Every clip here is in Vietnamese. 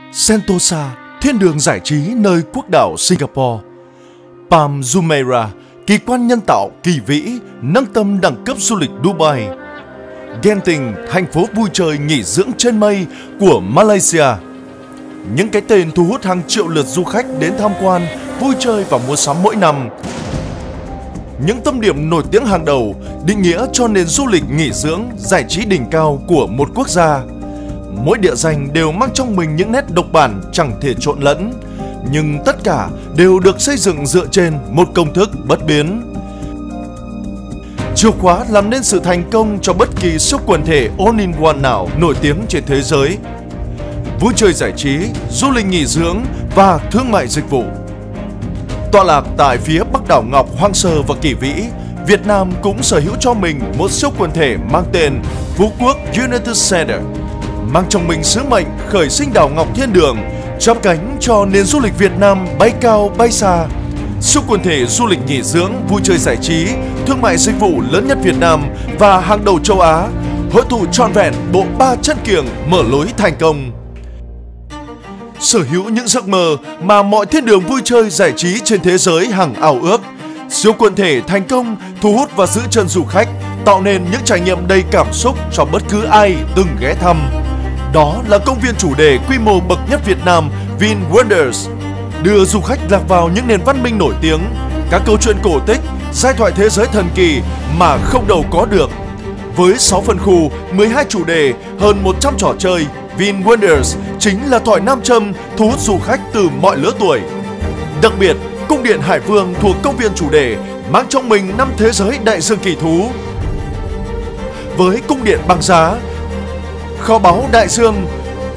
Sentosa, thiên đường giải trí nơi quốc đảo Singapore. Palm Jumeirah, kỳ quan nhân tạo kỳ vĩ, nâng tầm đẳng cấp du lịch Dubai. Genting, thành phố vui chơi nghỉ dưỡng trên mây của Malaysia. Những cái tên thu hút hàng triệu lượt du khách đến tham quan, vui chơi và mua sắm mỗi năm. Những tâm điểm nổi tiếng hàng đầu, định nghĩa cho nền du lịch nghỉ dưỡng, giải trí đỉnh cao của một quốc gia. Mỗi địa danh đều mang trong mình những nét độc bản chẳng thể trộn lẫn, nhưng tất cả đều được xây dựng dựa trên một công thức bất biến. Chìa khóa làm nên sự thành công cho bất kỳ siêu quần thể all-in-one nào nổi tiếng trên thế giới. Vui chơi giải trí, du lịch nghỉ dưỡng và thương mại dịch vụ. Tọa lạc tại phía Bắc đảo Ngọc hoang sơ và kỳ vĩ, Việt Nam cũng sở hữu cho mình một siêu quần thể mang tên Phú Quốc United Center, mang trong mình sứ mệnh khởi sinh đảo Ngọc Thiên Đường, chắp cánh cho nền du lịch Việt Nam bay cao bay xa. Siêu quần thể du lịch nghỉ dưỡng, vui chơi giải trí, thương mại dịch vụ lớn nhất Việt Nam và hàng đầu châu Á, hội tụ trọn vẹn bộ 3 chân kiềng mở lối thành công. Sở hữu những giấc mơ mà mọi thiên đường vui chơi giải trí trên thế giới hằng ao ước, siêu quần thể thành công thu hút và giữ chân du khách, tạo nên những trải nghiệm đầy cảm xúc cho bất cứ ai từng ghé thăm. Đó là công viên chủ đề quy mô bậc nhất Việt Nam VinWonders, đưa du khách lạc vào những nền văn minh nổi tiếng, các câu chuyện cổ tích, giai thoại thế giới thần kỳ mà không đâu có được. Với 6 phân khu, 12 chủ đề, hơn 100 trò chơi, VinWonders chính là thỏi nam châm thu hút du khách từ mọi lứa tuổi. Đặc biệt, cung điện Hải Vương thuộc công viên chủ đề mang trong mình 5 thế giới đại dương kỳ thú. Với cung điện băng giá, kho báu đại dương,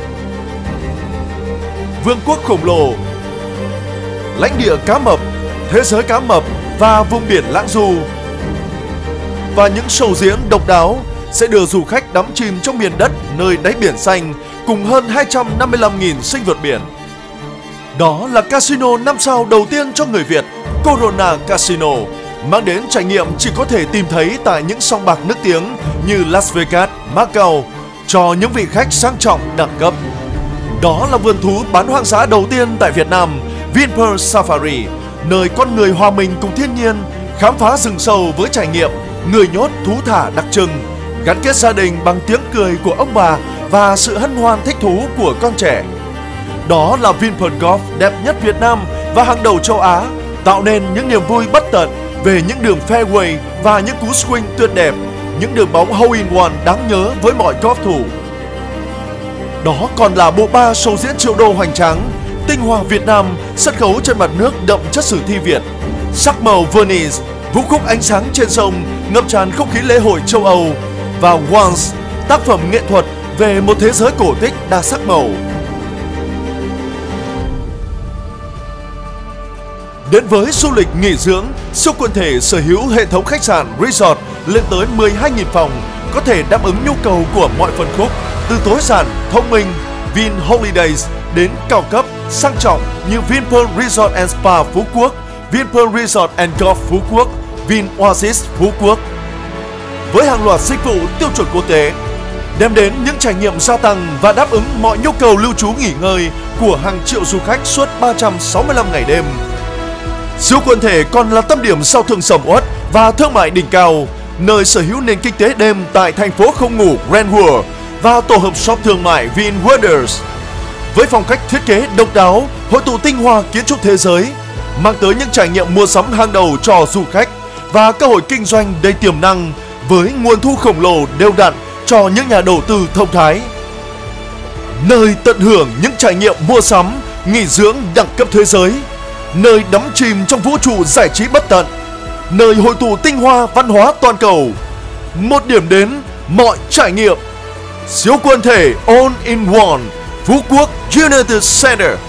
vương quốc khổng lồ, lãnh địa cá mập, thế giới cá mập và vùng biển lãng du. Và những show diễn độc đáo sẽ đưa du khách đắm chìm trong miền đất nơi đáy biển xanh cùng hơn 255.000 sinh vật biển. Đó là casino 5 sao đầu tiên cho người Việt, Corona Casino, mang đến trải nghiệm chỉ có thể tìm thấy tại những sòng bạc nước tiếng như Las Vegas, Macau, cho những vị khách sang trọng đẳng cấp. Đó là vườn thú bán hoang dã đầu tiên tại Việt Nam, Vinpearl Safari, nơi con người hòa mình cùng thiên nhiên, khám phá rừng sâu với trải nghiệm người nhốt thú thả đặc trưng, gắn kết gia đình bằng tiếng cười của ông bà và sự hân hoan thích thú của con trẻ. Đó là Vinpearl Golf đẹp nhất Việt Nam và hàng đầu châu Á, tạo nên những niềm vui bất tận về những đường fairway và những cú swing tuyệt đẹp, những đường bóng hole-in-one đáng nhớ với mọi golf thủ. Đó còn là bộ 3 show diễn triệu đô hoành tráng, tinh hoa Việt Nam, sân khấu trên mặt nước đậm chất sử thi Việt, sắc màu Venice, vũ khúc ánh sáng trên sông, ngập tràn không khí lễ hội châu Âu, và Once, tác phẩm nghệ thuật về một thế giới cổ tích đa sắc màu. Đến với du lịch nghỉ dưỡng, siêu quần thể sở hữu hệ thống khách sạn resort lên tới 12.000 phòng, có thể đáp ứng nhu cầu của mọi phân khúc, từ tối giản, thông minh, Vin Holidays đến cao cấp, sang trọng như Vinpearl Resort and Spa Phú Quốc, Vinpearl Resort and Golf Phú Quốc, Vin Oasis Phú Quốc. Với hàng loạt dịch vụ tiêu chuẩn quốc tế, đem đến những trải nghiệm gia tăng và đáp ứng mọi nhu cầu lưu trú nghỉ ngơi của hàng triệu du khách suốt 365 ngày đêm. Siêu quần thể còn là tâm điểm giao thương sầm uất và thương mại đỉnh cao, nơi sở hữu nền kinh tế đêm tại thành phố không ngủ Grand World và tổ hợp shop thương mại VinWonders. Với phong cách thiết kế độc đáo, hội tụ tinh hoa kiến trúc thế giới, mang tới những trải nghiệm mua sắm hàng đầu cho du khách và cơ hội kinh doanh đầy tiềm năng với nguồn thu khổng lồ đều đặn cho những nhà đầu tư thông thái. Nơi tận hưởng những trải nghiệm mua sắm, nghỉ dưỡng đẳng cấp thế giới, nơi đắm chìm trong vũ trụ giải trí bất tận, nơi hội tụ tinh hoa văn hóa toàn cầu. Một điểm đến mọi trải nghiệm. Siêu quần thể All in One, Phú Quốc United Center.